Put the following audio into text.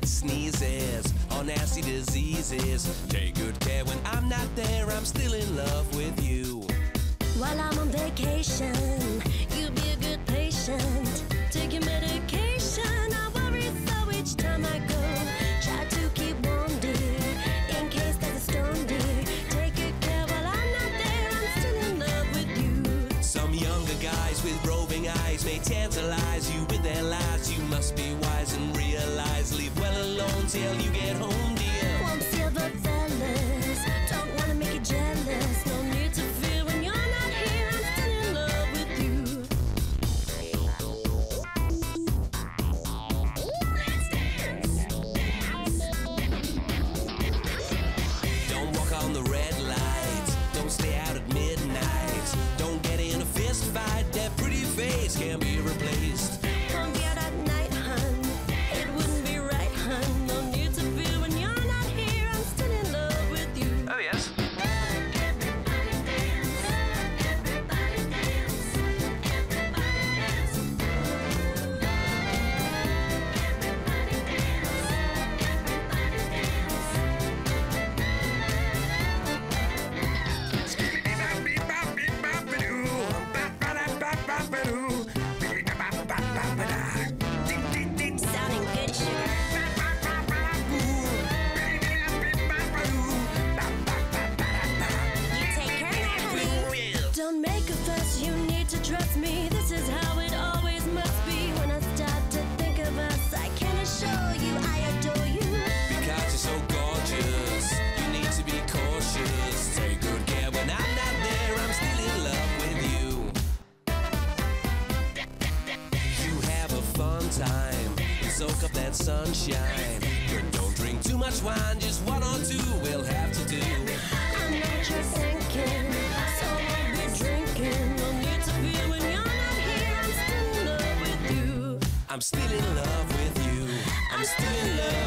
sneezes or nasty diseases. Take good care when I'm not there, I'm still in love with you. While I'm on vacation, you be a good patient. Take your medication, I worry so each time I go. Try to keep warm, dear, in case there's a storm, dear. Take good care while I'm not there, I'm still in love with you. Some younger guys with roving eyes may tantalize you with their lies. You must be wise and realize, leave well alone till you get home, dear. Warm silver fellas, don't wanna make you jealous. No need to fear when you're not here, I'm still in love with you. Let's dance, dance. Don't walk on the red lights, don't stay out at midnight. Don't get in a fist fight, that pretty face can't be replaced. Don't get at night, hun, it wouldn't be right, hun. No need to fear when you're not here, I'm still in love with you. Oh yes. Everybody dance, everybody dance, everybody dance. Everybody dance, sounding good, sugar. You take care now, honey. Don't make a fuss, you need to trust me. This is how it always must be. When I start to think of us, I can assure you I adore you. Because you're so gorgeous, you need to be cautious. Take good care when I'm not there, I'm still in love with you. You have a fun time, soak up that sunshine. But don't drink too much wine, just one or two we'll have to do. I know what you're thinking, so I'll be drinking. No need to fear when you're not here, I'm still in love with you. I'm still in love with you. I'm still in love